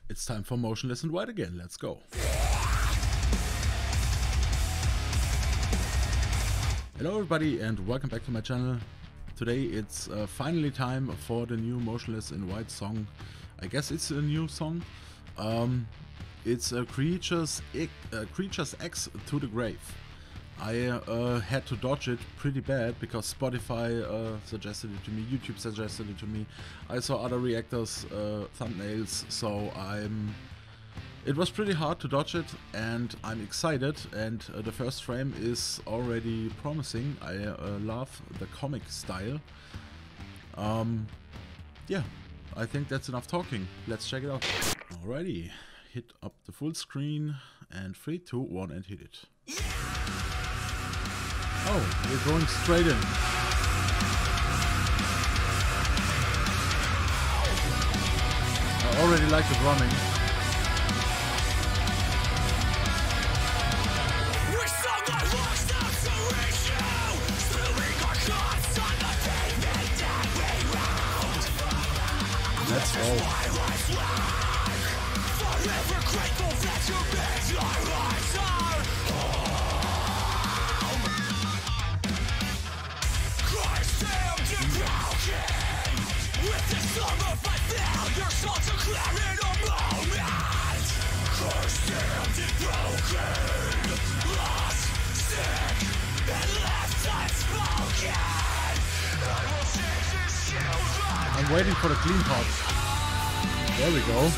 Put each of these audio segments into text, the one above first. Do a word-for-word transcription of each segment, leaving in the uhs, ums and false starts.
It's time for Motionless in White again. Let's go. Hello everybody and welcome back to my channel. Today it's uh, finally time for the new Motionless in White song. I guess it's a new song. Um, it's uh, Creatures, X, uh, Creatures X to the Grave. I uh, had to dodge it pretty bad because Spotify uh, suggested it to me, YouTube suggested it to me. I saw other reactors' uh, thumbnails, so I'm. It was pretty hard to dodge it, and I'm excited. And uh, the first frame is already promising. I uh, love the comic style. Um, yeah, I think that's enough talking. Let's check it out. Alrighty, hit up the full screen, and three, two, one, and hit it. Oh, we're going straight in. I already like the drumming. Let's roll. I'm waiting for the clean parts. There we go.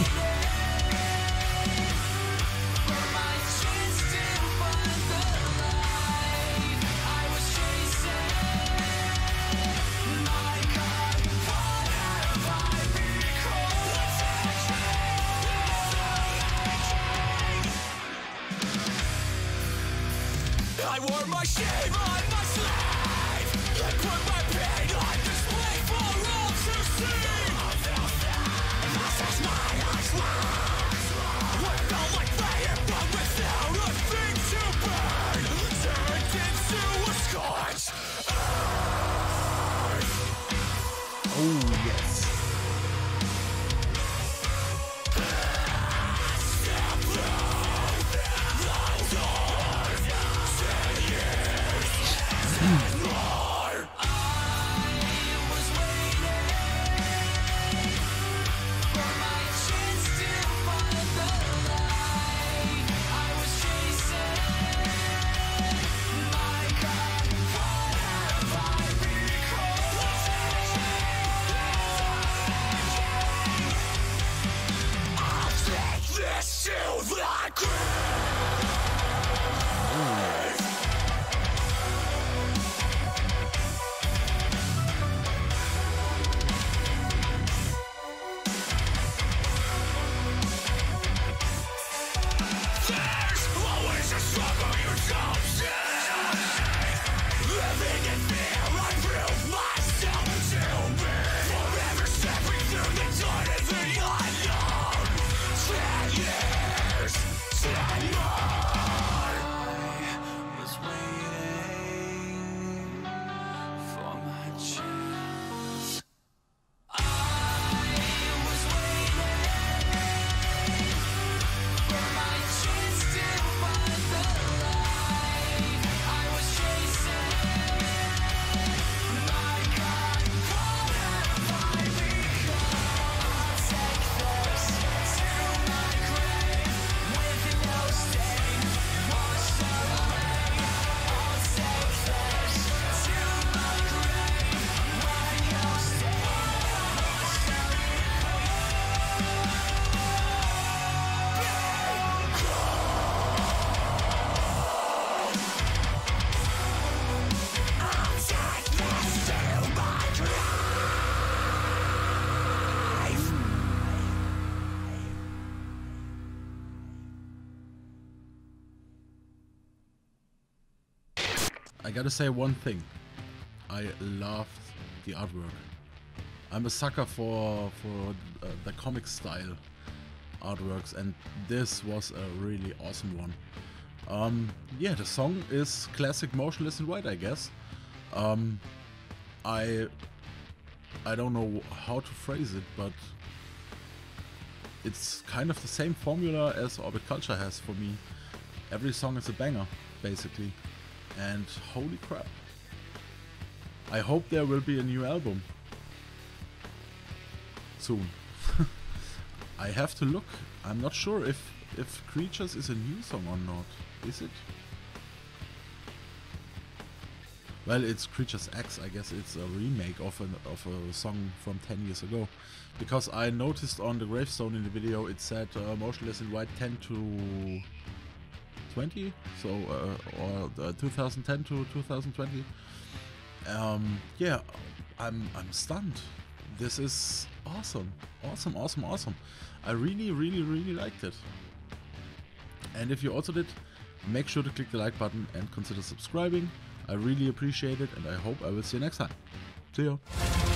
I wore my shame on my sleeve and put my pain on display for all to see. This is my life's work. What felt like fire but without a thing to burn turned into a scorch earth. Oh yes. I gotta say one thing. I loved the artwork. I'm a sucker for for uh, the comic style artworks, and this was a really awesome one. Um, yeah, the song is classic Motionless in White, I guess. Um, I I don't know how to phrase it, but it's kind of the same formula as Orbit Culture has for me. Every song is a banger, basically. And holy crap. I hope there will be a new album soon. I have to look. I'm not sure if, if Creatures is a new song or not. Is it? Well, it's Creatures X. I guess it's a remake of, an, of a song from ten years ago. Because I noticed on the gravestone in the video it said uh, Motionless in White ten to twenty, so uh, or uh, two thousand ten to two thousand twenty. Um, yeah, I'm I'm stunned. This is awesome, awesome, awesome, awesome. I really, really, really liked it. And if you also did, make sure to click the like button and consider subscribing. I really appreciate it, and I hope I will see you next time. See ya.